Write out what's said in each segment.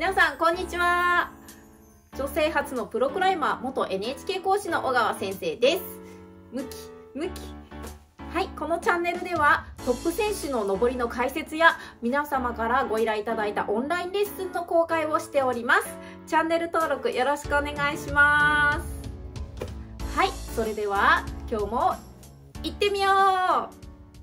皆さんこんにちは。女性初のプロクライマー、元 NHK 講師の小川先生です。ムキ。はい、このチャンネルではトップ選手の上りの解説や皆様からご依頼いただいたオンラインレッスンの公開をしております。チャンネル登録よろしくお願いします。はい、それでは今日も行ってみよう。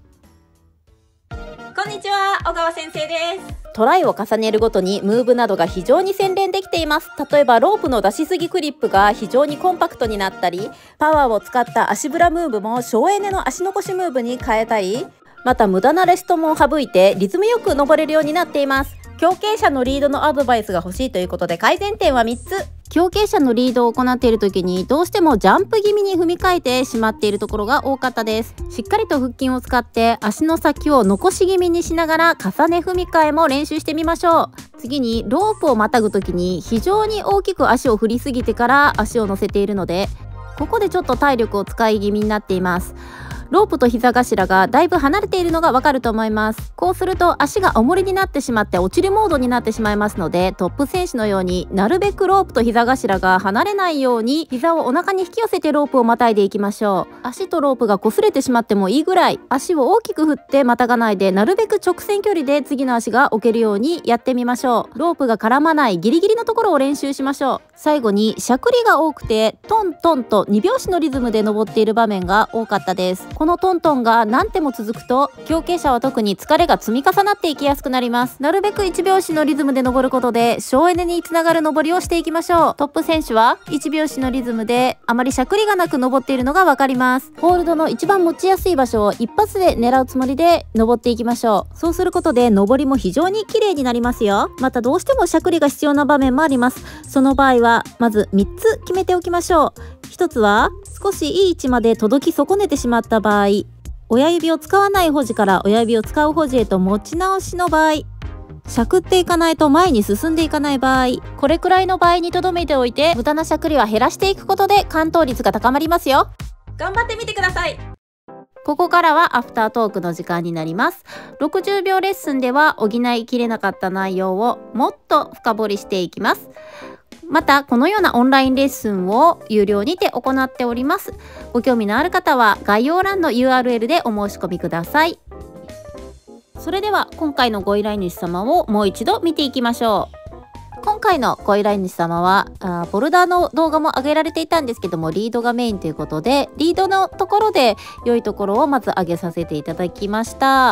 こんにちは、小川先生です。 トライを重ねるごとにムーブなどが非常に洗練できています。例えばロープの出しすぎクリップが非常にコンパクトになったり、パワーを使った足ブラムーブも省エネの足残しムーブに変えたり、また無駄なレストも省いてリズムよく登れるようになっています。強傾者のリードのアドバイスが欲しいということで改善点は3つ。強傾者のリードを行っている時にどうしてもジャンプ気味に踏み替えてしまっているところが多かったです。しっかりと腹筋を使って足の先を残し気味にしながら重ね踏み替えも練習してみましょう。次にロープをまたぐ時に非常に大きく足を振りすぎてから足を乗せているので、ここでちょっと体力を使い気味になっています。ロープと膝頭がだいぶ離れているのがわかると思います。こうすると足が重りになってしまって落ちるモードになってしまいますので、トップ選手のようになるべくロープと膝頭が離れないように膝をお腹に引き寄せてロープをまたいでいきましょう。足とロープが擦れてしまってもいいぐらい足を大きく振ってまたがないで、なるべく直線距離で次の足が置けるようにやってみましょう。ロープが絡まないギリギリのところを練習しましょう。最後にしゃくりが多くてトントンと2拍子のリズムで登っている場面が多かったです。このトントンが何手も続くと強傾者は特に疲れが積み重なっていきやすくなります。なるべく1拍子のリズムで登ることで省エネにつながる登りをしていきましょう。トップ選手は1拍子のリズムであまりしゃくりがなく登っているのが分かります。ホールドの一番持ちやすい場所を一発で狙うつもりで登っていきましょう。そうすることで登りも非常に綺麗になりますよ。またどうしてもしゃくりが必要な場面もあります。その場合はまず3つ決めておきましょう。1つは少しいい位置まで届き損ねてしまった場合、親指を使わない保持から親指を使う保持へと持ち直しの場合、しゃくっていかないと前に進んでいかない場合、これくらいの場合に留めておいて無駄なしゃくりは減らしていくことで完登率が高まりますよ。 頑張ってみてください。 ここからはアフタートークの時間になります。60秒レッスンでは補いきれなかった内容をもっと深掘りしていきます。またこのようなオンラインレッスンを有料にて行っております。ご興味のある方は概要欄の URL でお申し込みください。それでは今回のご依頼主様をもう一度見ていきましょう。今回のご依頼主様はボルダーの動画も上げられていたんですけども、リードがメインということでリードのところで良いところをまず上げさせていただきました。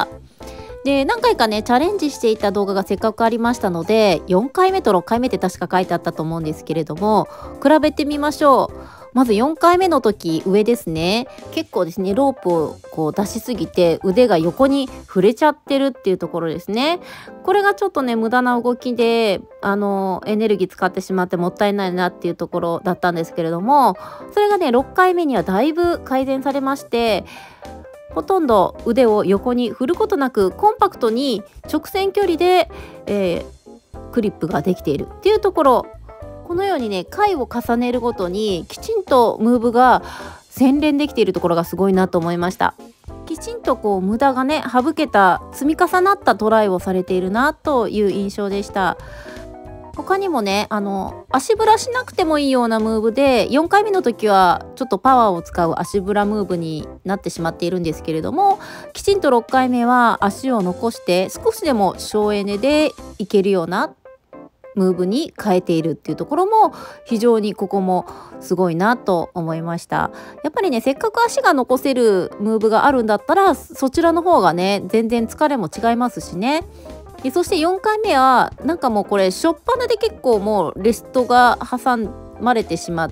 で何回かねチャレンジしていた動画がせっかくありましたので、4回目と6回目って確か書いてあったと思うんですけれども、比べてみましょう。まず4回目の時、上ですね、結構ですねロープをこう出しすぎて腕が横に触れちゃってるっていうところですね。これがちょっとね無駄な動きでエネルギー使ってしまってもったいないなっていうところだったんですけれども、それがね6回目にはだいぶ改善されまして、ほとんど腕を横に振ることなくコンパクトに直線距離で、クリップができているっていうところ。このようにね回を重ねるごとにきちんとムーブが洗練できているところがすごいなと思いました。きちんとこう無駄がね省けた積み重なったトライをされているなという印象でした。他にもね足ブラしなくてもいいようなムーブで、4回目の時はちょっとパワーを使う足ブラムーブになってしまっているんですけれども、きちんと6回目は足を残して少しでも省エネでいけるようなムーブに変えているっていうところも非常にここもすごいなと思いました。やっぱりねせっかく足が残せるムーブがあるんだったらそちらの方がね全然疲れも違いますしね。そして4回目はなんかもうこれ初っ端で結構もうレストが挟まれてしまって、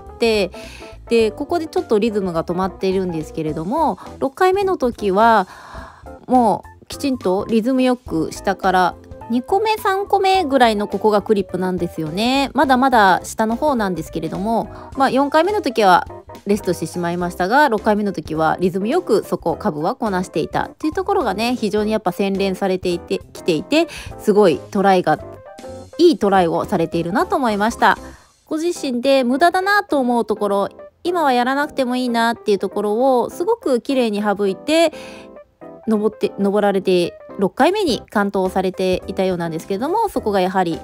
でここでちょっとリズムが止まっているんですけれども、6回目の時はもうきちんとリズムよく下から2個目3個目ぐらいのここがクリップなんですよね。まだまだ下の方なんですけれども、4回目の時はレストしてしまいましたが、6回目の時はリズムよくそこ下部はこなしていたっていうところがね非常にやっぱ洗練されてきていて、すごいいいトライをされているなと思いました。ご自身で無駄だなと思うところ、今はやらなくてもいいなっていうところをすごく綺麗に省いて登られて6回目に完登されていたようなんですけれども、そこがやはり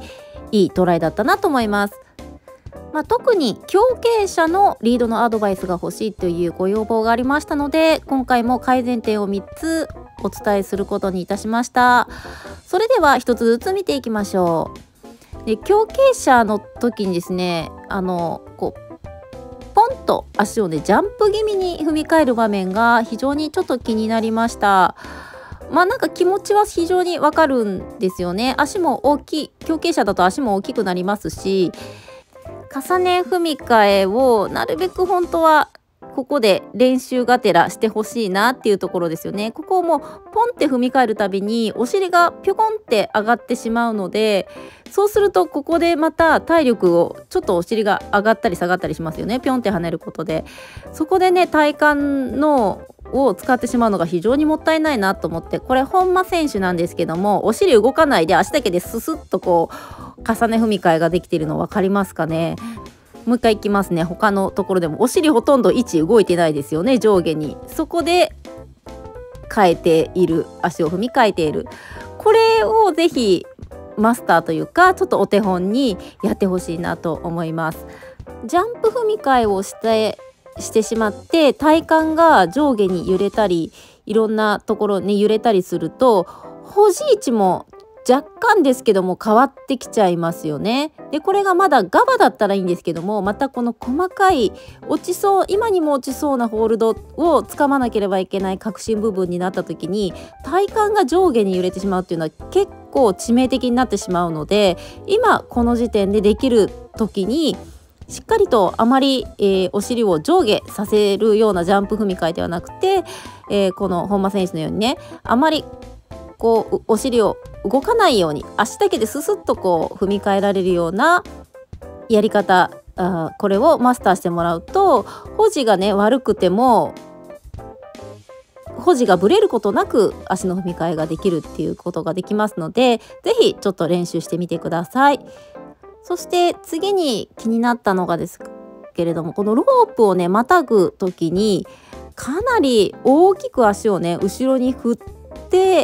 いいトライだったなと思います。特に強傾斜のリードのアドバイスが欲しいというご要望がありましたので、今回も改善点を3つお伝えすることにいたしました。それでは1つずつ見ていきましょう。で、強傾斜の時にですね、こうポンと足をねジャンプ気味に踏み替える場面が非常にちょっと気になりました。なんか気持ちは非常にわかるんですよね。足も大きい、強傾斜だと足も大きくなりますし、重ね踏み替えをなるべく本当はここで練習がてらしてほしいなっていうところですよね。ここをもうポンって踏み替えるたびにお尻がピョコンって上がってしまうので、そうするとここでまた体力をちょっとお尻が上がったり下がったりしますよね。ピョンって跳ねることで、そこでね体幹のを使ってしまうのが非常にもったいないなと思って、これ本間選手なんですけども、お尻動かないで足だけでススッとこう重ね踏み替えができているの分かりますかね。もう一回いきますね。他のところでもお尻ほとんど位置動いてないですよね、上下に。そこで変えている、足を踏み替えている。これをぜひマスターというかちょっとお手本にやってほしいなと思います。ジャンプ踏み替えをしてしまって体幹が上下に揺れたり、いろんなところに揺れたりすると保持位置も若干ですけども変わってきちゃいますよね。でこれがまだガバだったらいいんですけども、またこの細かい今にも落ちそうなホールドをつかまなければいけない核心部分になった時に体幹が上下に揺れてしまうっていうのは結構致命的になってしまうので、今この時点でできる時にしっかりとあまり、お尻を上下させるようなジャンプ踏み替えではなくて、この本間選手のようにね、あまりこうお尻を動かないように足だけでススッとこう踏み替えられるようなやり方、これをマスターしてもらうと保持がね悪くても保持がぶれることなく足の踏み替えができるっていうことができますので、ぜひちょっと練習してみてください。そして次に気になったのがですけれども、このロープをねまたぐ時にかなり大きく足をね後ろに振って、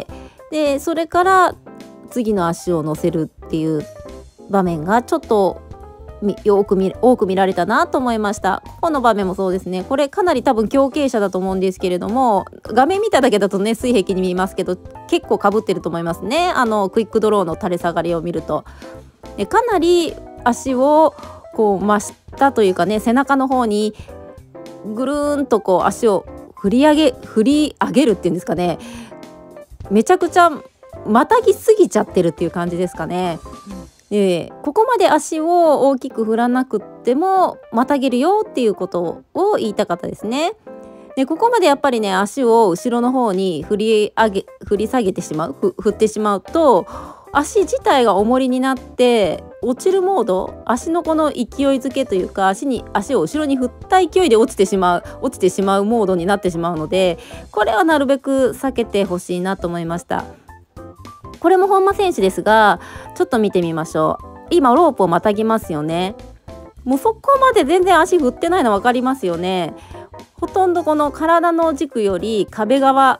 でそれから次の足を乗せるっていう場面がちょっと多く見られたなと思いました。ここの場面もそうですね。これかなり多分強傾斜だと思うんですけれども、画面見ただけだとね水平に見えますけど結構かぶってると思いますね。クイックドローの垂れ下がりを見るとかなり足をこう真下というかね背中の方にぐるーんとこう足を振り上げるっていうんですかね、めちゃくちゃまたぎすぎちゃってるっていう感じですかね。ここまで足を大きく振らなくってもまたげるよっていうことを言いたかったですね。でここまでやっぱりね足を後ろの方に振り下げてしまう振ってしまうと足自体が重りになって落ちるモード、足のこの勢いづけというか足を後ろに振った勢いで落ちてしまうモードになってしまうので、これはなるべく避けてほしいなと思いました。これも本間選手ですが、ちょっと見てみましょう。今ロープをまたぎますよね。もうそこまで全然足振ってないの分かりますよね。ほとんどこの体の軸より壁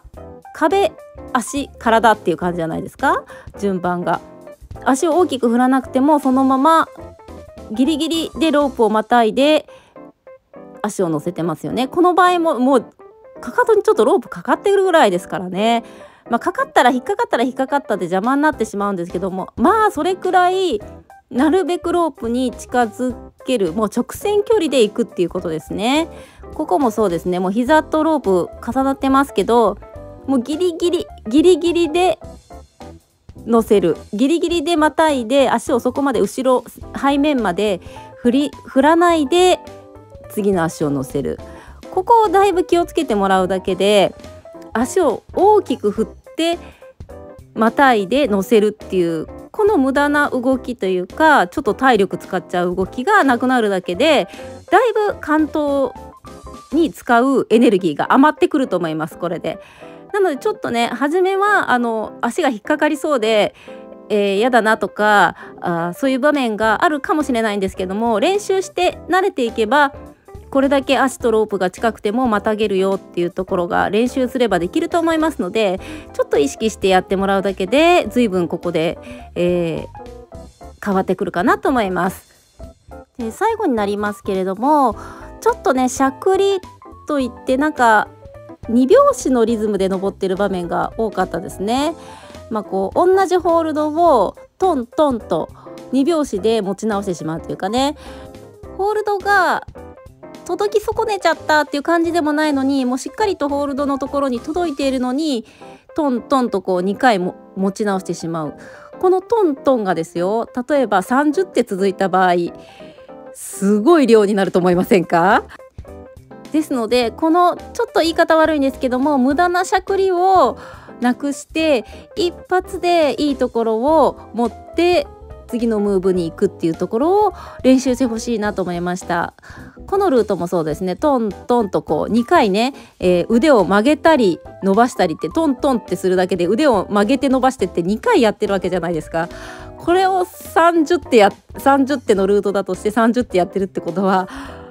足体っていう感じじゃないですか。順番が足を大きく振らなくてもそのままギリギリでロープをまたいで足を乗せてますよね。この場合もうかかとにちょっとロープかかってるぐらいですからね。かかったら引っかかったで邪魔になってしまうんですけども、それくらいなるべくロープに近づける、もう直線距離で行くっていうことですね。ここもそうですね。もう膝とロープ重なってますけど、もうギリギリで乗せる、ギリギリでまたいで足をそこまで後ろ背面まで振らないで次の足を乗せる。ここをだいぶ気をつけてもらうだけで足を大きく振ってまたいで乗せるっていうこの無駄な動きというかちょっと体力使っちゃう動きがなくなるだけでだいぶ関東に使うエネルギーが余ってくると思います。これでなのでちょっとね初めは足が引っかかりそうで嫌だなとかそういう場面があるかもしれないんですけども、練習して慣れていけばこれだけ足とロープが近くてもまたげるよっていうところが練習すればできると思いますので、ちょっと意識してやってもらうだけで随分ここで、 変わってくるかなと思います。で最後になりますけれども、ちょっとねしゃくりといってなんか2拍子のリズムで登っている場面が多かったですね。こう同じホールドをトントンと2拍子で持ち直してしまうというかね、ホールドが届き損ねちゃったっていう感じでもないのに、もうしっかりとホールドのところに届いているのにトントンとこう2回も持ち直してしまう。このトントンがですよ、例えば30手続いた場合すごい量になると思いませんか？ですのでこのちょっと言い方悪いんですけども、無駄なしゃくりをなくして一発でいいところを持って次のムーブに行くっていうところを練習してほしいなと思いました。このルートもそうですね、トントンとこう2回ね、腕を曲げたり伸ばしたりってトントンってするだけで腕を曲げて伸ばしてって2回やってるわけじゃないですか。これを30手のルートだとして30手やってるってことは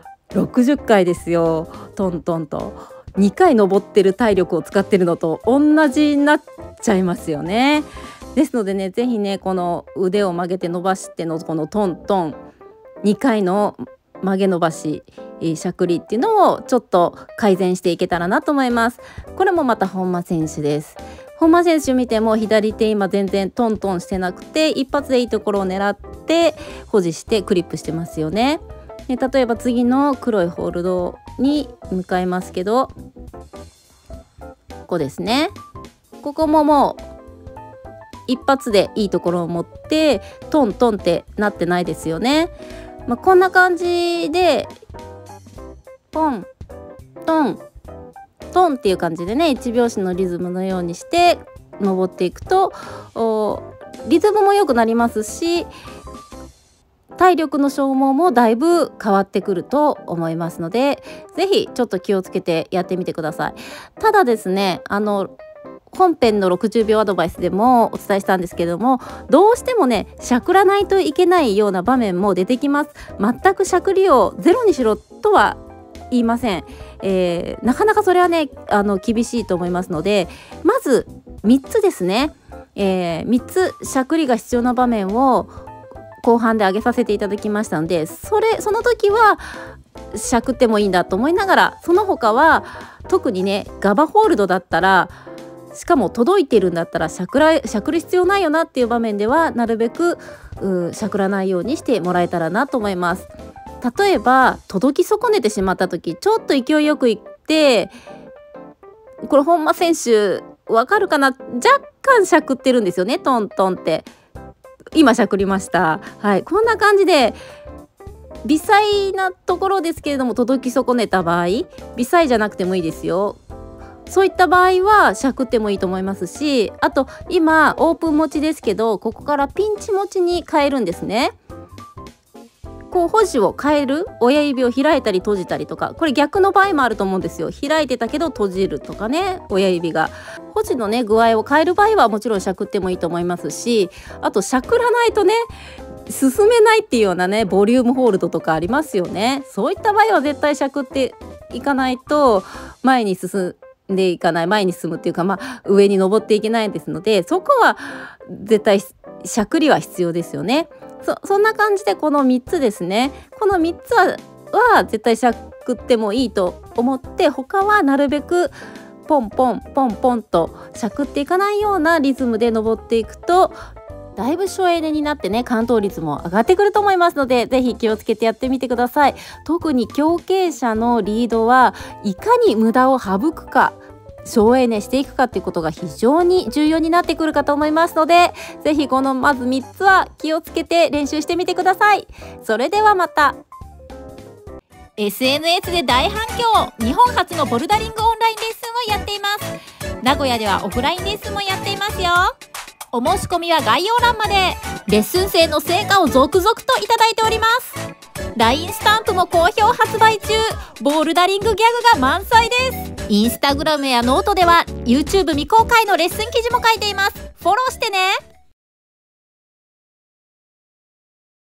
60回ですよ。トントンと2回登ってる体力を使ってるのと同じになっちゃいますよね。ですのでね、ぜひねこの腕を曲げて伸ばしてのこのトントン2回の曲げ伸ばししゃくりっていうのをちょっと改善していけたらなと思います。これもまた本間選手です。本間選手見ても左手今全然トントンしてなくて、一発でいいところを狙って保持してクリップしてますよね。で例えば次の黒いホールドに向かいますけど、ここですね。ここももう一発でいいところを持ってトントンってなってないですよね。こんな感じでポントントンっていう感じでね、1拍子のリズムのようにして登っていくとリズムも良くなりますし、体力の消耗もだいぶ変わってくると思いますので、ぜひちょっと気をつけてやってみてください。ただですね、本編の60秒アドバイスでもお伝えしたんですけども、どうしてもねしゃくらないといけないような場面も出てきます。全くしゃくりをゼロにしろとは言いません。なかなかそれはね厳しいと思いますので、まず3つですね、3つしゃくりが必要な場面を後半で上げさせていただきましたので、その時はしゃくってもいいんだと思いながら、その他は特にねガバホールドだったら、しかも届いてるんだったらしゃくる必要ないよなっていう場面ではなるべくしゃくらないようにしてもらえたらなと思います。例えば届き損ねてしまった時、ちょっと勢いよくいって、これ本間選手わかるかな、若干しゃくってるんですよね。トントンって今しゃくりました。はい、こんな感じで微細なところですけれども届き損ねた場合、微細じゃなくてもいいですよ。そういった場合はしゃくってもいいと思いますし、あと今オープン持ちですけど、ここからピンチ持ちに変えるんですね。こう保持を変える、親指を開いたり閉じたりとか、これ逆の場合もあると思うんですよ。開いてたけど閉じるとかね、親指が保持のね具合を変える場合はもちろんしゃくってもいいと思いますし、あとしゃくらないとね進めないっていうようなねボリュームホールドとかありますよね。そういった場合は絶対しゃくっていかないと前に進んでいかない、前に進むっていうか、上に登っていけないですので、そこは絶対しゃくりは必要ですよね。そんな感じでこの3つですね、この3つは絶対しゃくってもいいと思って、他はなるべくポンポンポンポンとしゃくっていかないようなリズムで登っていくと、だいぶ省エネになってね完登率も上がってくると思いますので、ぜひ気をつけてやってみてください。特に強傾斜のリードはいかに無駄を省くか、省エネしていくかということが非常に重要になってくるかと思いますので、ぜひこのまず3つは気をつけて練習してみてください。それではまた。 SNS で大反響、日本初のボルダリングオンラインレッスンをやっています。名古屋ではオフラインレッスンもやっていますよ。お申し込みは概要欄まで。レッスン生の成果を続々といただいております。 LINE スタンプも好評発売中。ボルダリングギャグが満載です。インスタグラムやノートでは YouTube 未公開のレッスン記事も書いています。フォローしてね。